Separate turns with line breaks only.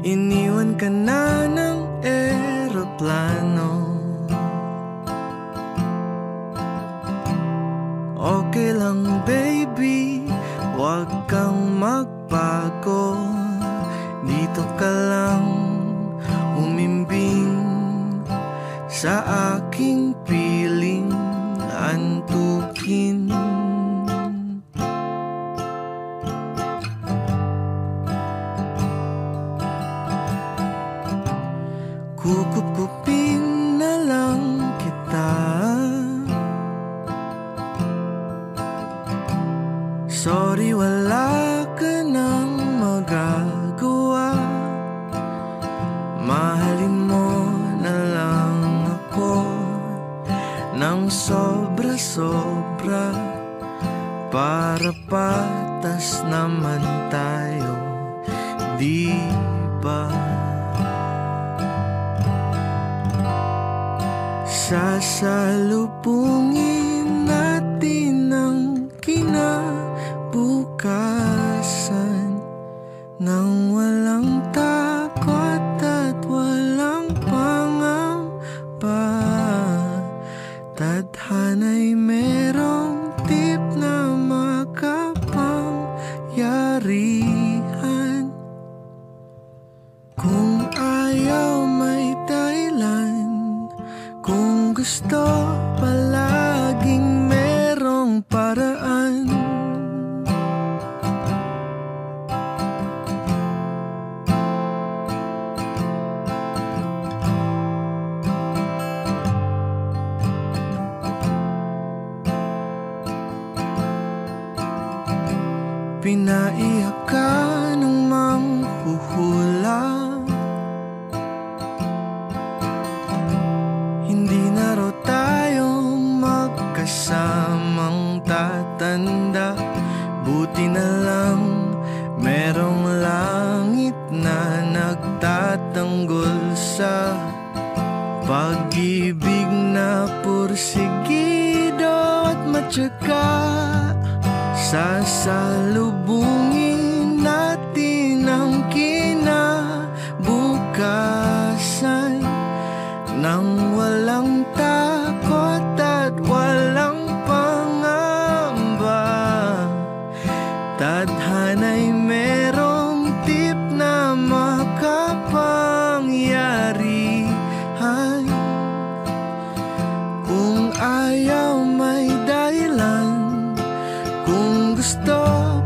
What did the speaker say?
iniwan ka na ng eroplano. Okay lang baby, huwag kang magbago. Dito ka lang umimbing sa aking piling antukin. Kukup-kupin na lang kita. Sorry, wala ka nang magagawa. Mahalin mo na lang ako ng sobra-sobra, para patas naman tayo, di ba? Sasalubungin natin ang kinabukasan nang walang takot at walang pangamba. Tadhana'y merong tip na makapangyarihan. Kung ayaw may dahilan, kung gusto palaging merong paraan. Pinaiyak ka ng manghuhula, hindi na raw tayo magkasamang tatanda. Buti na lang merong langit na nagtatanggol sa pag-ibig na pursigido at matyaga. Sasalubungin natin ang kinabukasan nang walang takot at walang pangamba. Tadhana'y merong tip na makapangyarihan. Kung ayaw may dahilan, kung gusto